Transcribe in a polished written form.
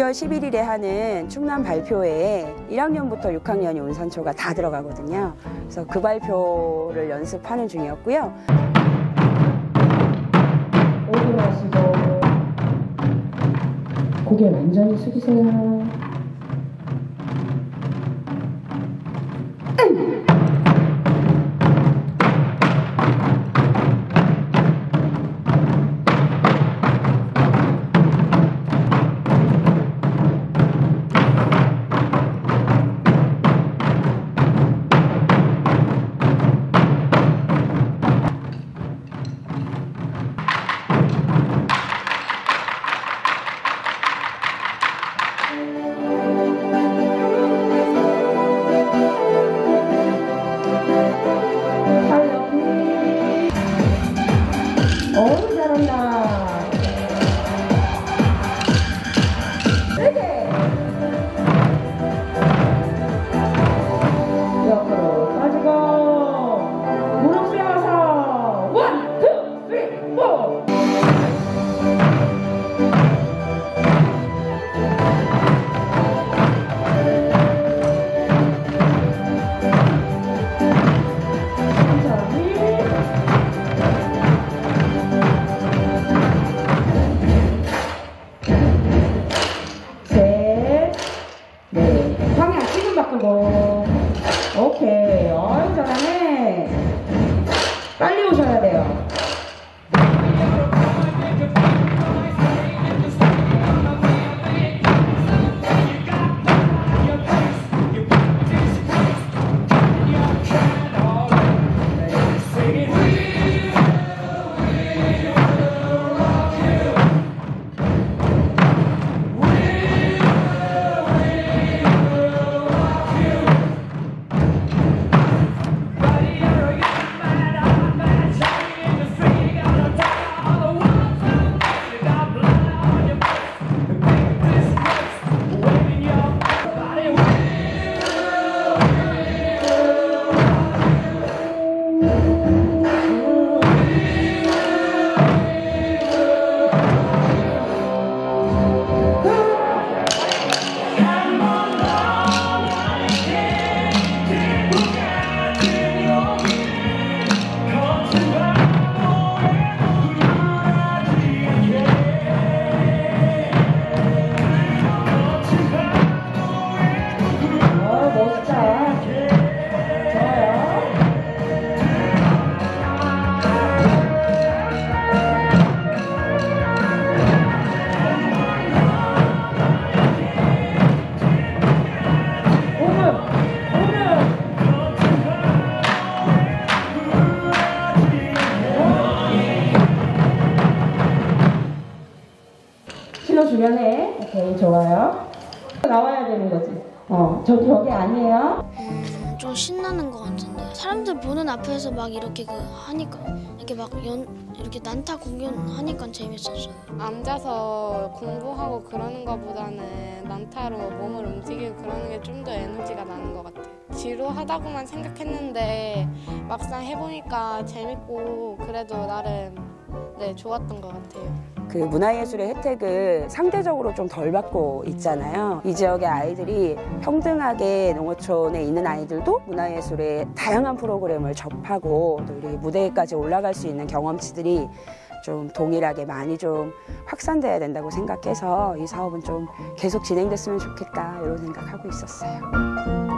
12월 11일에 하는 충남 발표회에 1학년부터 6학년이 운산초가 다 들어가거든요. 그래서 그 발표를 연습하는 중이었고요. 오픈하시고 고개 완전히 숙이세요. 어우 잘한다. 세게 옆으로 빠지고 무릎 세워서 1, 2, 3, 4. 오케이. 어이 잘하네. 빨리 오셔야 돼요. 주변에 오케이 좋아요. 나와야 되는 거지. 저 벽이 아니에요. 좀 신나는 것 같은데 사람들 보는 앞에서 막 이렇게 하니까 이렇게 막 이렇게 난타 공연하니까 재밌었어요. 앉아서 공부하고 그러는 것보다는 난타로 몸을 움직이고 그러는 게 좀 더 에너지가 나는 것 같아요. 지루하다고만 생각했는데 막상 해보니까 재밌고 그래도 나름 좋았던 것 같아요. 그 문화예술의 혜택을 상대적으로 좀 덜 받고 있잖아요. 이 지역의 아이들이 평등하게 농어촌에 있는 아이들도 문화예술의 다양한 프로그램을 접하고 또 우리 무대까지 올라갈 수 있는 경험치들이 좀 동일하게 많이 좀 확산돼야 된다고 생각해서 이 사업은 좀 계속 진행됐으면 좋겠다 이런 생각하고 있었어요.